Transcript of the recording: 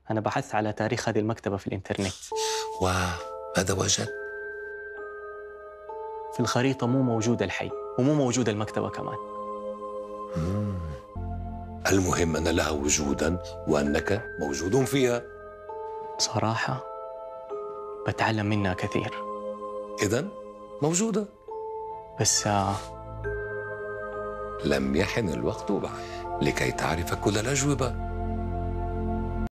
أنا بحثت على تاريخ هذه المكتبة في الإنترنت. واو، ماذا وجدت؟ في الخريطة مو موجود الحي ومو موجود المكتبة كمان. المهم أن لها وجودا وأنك موجود فيها. بصراحة بتعلم منها كثير. إذن موجودة. بس لم يحن الوقت بعد لكي تعرف كل الأجوبة.